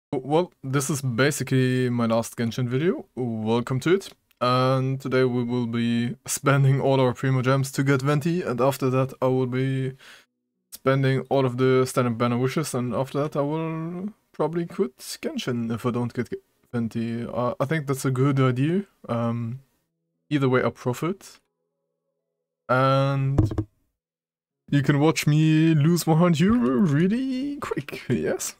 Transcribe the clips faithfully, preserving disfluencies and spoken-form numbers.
Well, this is basically my last Genshin video. Welcome to it. And today we will be spending all our Primo Gems to get Venti, and after that I will be spending all of the standard banner wishes, and after that I will probably quit Genshin if I don't get Venti. Uh, I think that's a good idea. Um, either way I profit. And you can watch me lose one hundred euro really quick, yes?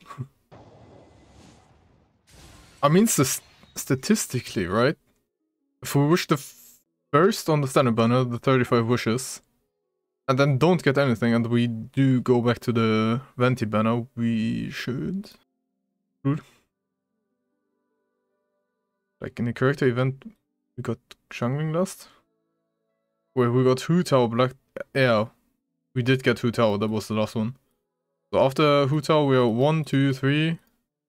I mean, st statistically, right? If we wish the first on the standard banner, the thirty-five wishes, and then don't get anything, and we do go back to the Venti banner, we should. Good. Like in the character event, we got Xiangling last. Where we got Hu Tao Black. Yeah, we did get Hu Tao, that was the last one. So after Hu Tao, we are one, two, three.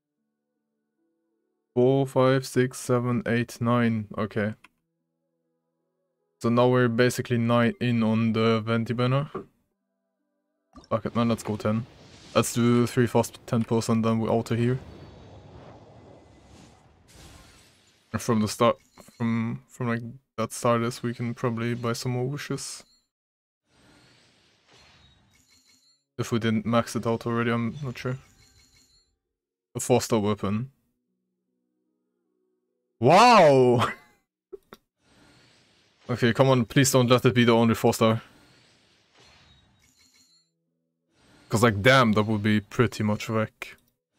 Four, five, six, seven, eight, nine. Okay. So now we're basically nine in on the Venti banner. Fuck it, man, let's go ten. Let's do three fast ten pulls and then we're out of here. And from the start, from from like that stardust, we can probably buy some more wishes. If we didn't max it out already, I'm not sure. A four star weapon. Wow! Okay, come on, please don't let it be the only four star. Cause like, damn, that would be pretty much wreck.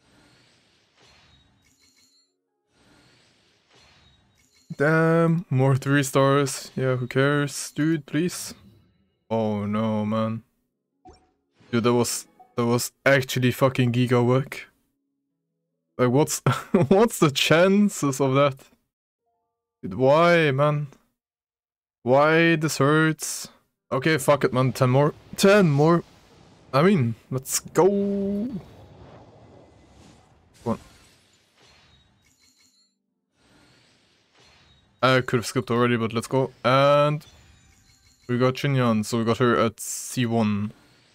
Damn, more three stars. Yeah, who cares? Dude, please. Oh no, man. Dude, that was, that was actually fucking giga work. Like, what's, what's the chances of that? Dude, why, man? Why this hurts? Okay, fuck it, man. ten more. ten more. I mean, let's go. Come on. I could have skipped already, but let's go. And we got Xinyan, so we got her at C one.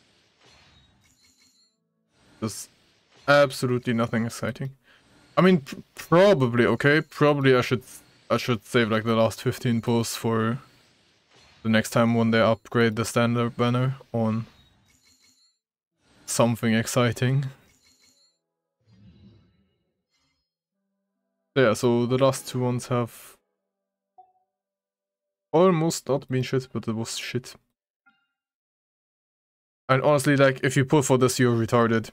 There's absolutely nothing exciting. I mean, pr probably, okay, probably I should I should save like the last fifteen pulls for the next time when they upgrade the standard banner on something exciting. Yeah, so the last two ones have almost not been shit, but it was shit. And honestly, like, if you pull for this, you're retarded.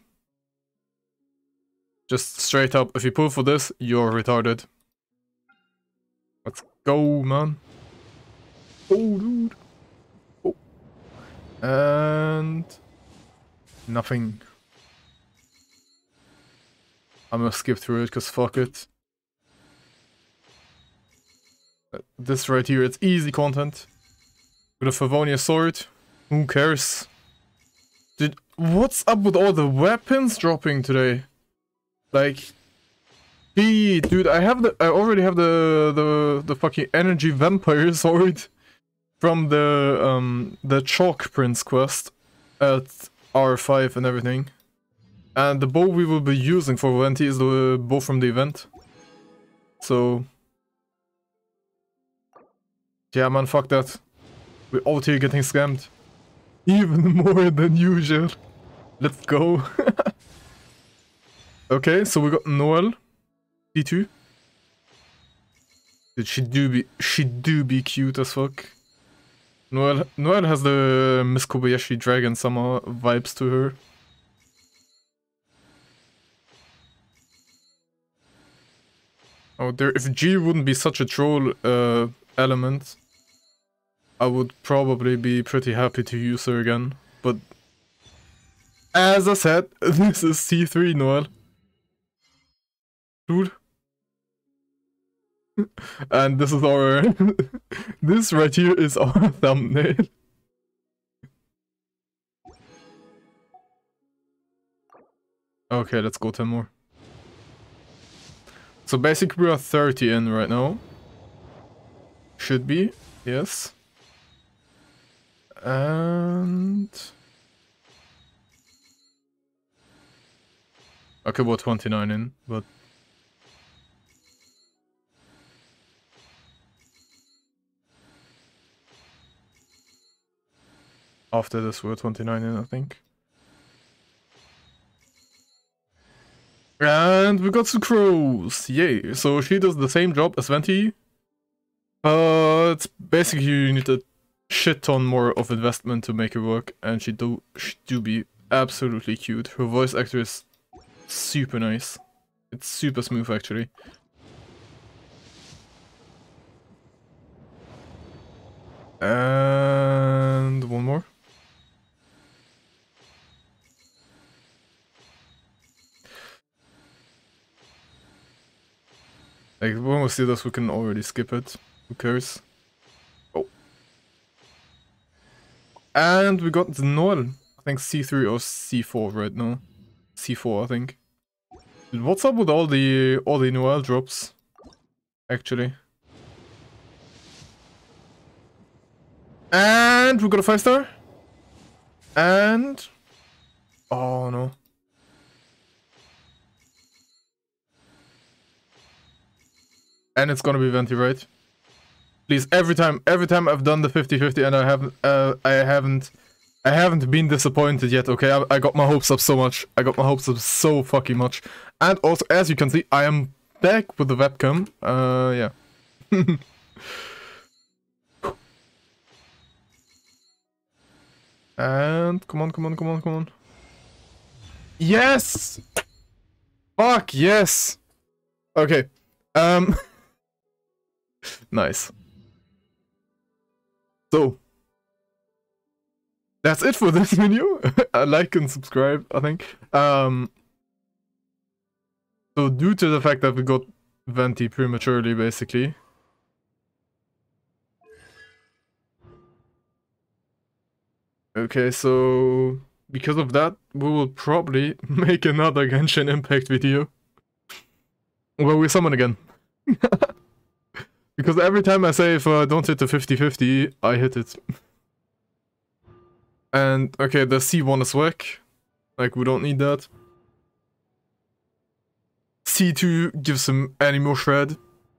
Just straight up, if you pull for this, you're retarded. Let's go, man. Oh, dude. Oh. And nothing. I'm gonna skip through it, because fuck it. This right here, it's easy content. With a Favonius sword. Who cares? Dude, what's up with all the weapons dropping today? Like, gee, dude, I have the, I already have the, the, the fucking energy vampire sword from the, um, the Chalk Prince quest at R five and everything. And the bow we will be using for Venti is the bow from the event. So, yeah, man, fuck that. We're out here getting scammed. Even more than usual. Let's go. Okay, so we got Noelle. D two. Dude, she do be she do be cute as fuck. Noelle Noelle has the Miss Kobayashi Dragon Sama vibes to her. Oh, there, if G wouldn't be such a troll uh, element, I would probably be pretty happy to use her again. But as I said, this is C three Noelle. Dude. And this is our... this right here is our thumbnail. Okay, let's go ten more. So basically we are thirty in right now. Should be, yes. And... okay, we're twenty-nine in, but After this, we're twenty-nine in, I think. And we got Sucrose! Yay! So she does the same job as Venti. Uh, it's basically you need a shit ton more of investment to make it work, and she do she do be absolutely cute. Her voice actor is super nice. It's super smooth actually. And one more. Like when we see this, we can already skip it. Who cares? Oh. And we got the Noel. I think C three or C four right now. C four, I think. What's up with all the all the Noel drops? Actually. And we got a five star. And oh no. And it's gonna be Venti, right? Please, every time, every time I've done the fifty fifty and I haven't, uh, I haven't, I haven't been disappointed yet. Okay, I, I got my hopes up so much. I got my hopes up so fucking much. And also, as you can see, I am back with the webcam. Uh, yeah. And come on, come on, come on, come on. Yes! Fuck, yes! Okay. Um... Nice. So, that's it for this video. Like and subscribe, I think. Um, so due to the fact that we got Venti prematurely, basically. Okay, so because of that, we will probably make another Genshin Impact video. Where we summon again. Because every time I say if I don't hit the fifty fifty, I hit it. And, okay, the C one is whack. Like, we don't need that. C two gives him any more shred.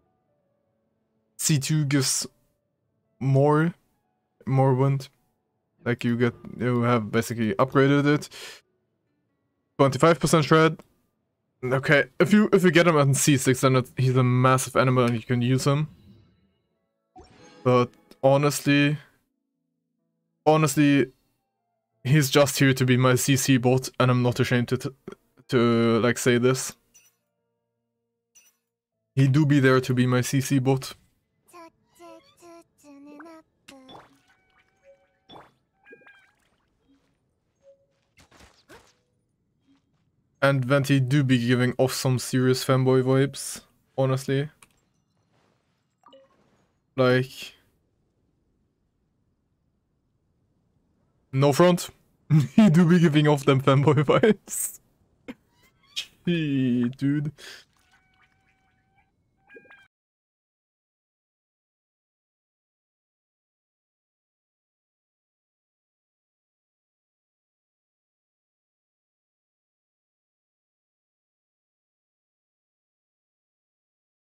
C two gives more, more wind. Like, you get, you have basically upgraded it. twenty-five percent shred. Okay, if you if you get him at C six, then it, he's a massive animal and you can use him. But honestly, honestly, he's just here to be my C C bot, and I'm not ashamed to t to like say this. He do be there to be my C C bot. And Venti do be giving off some serious fanboy vibes, honestly. Like... No front. He do be giving off them fanboy vibes. Gee, dude.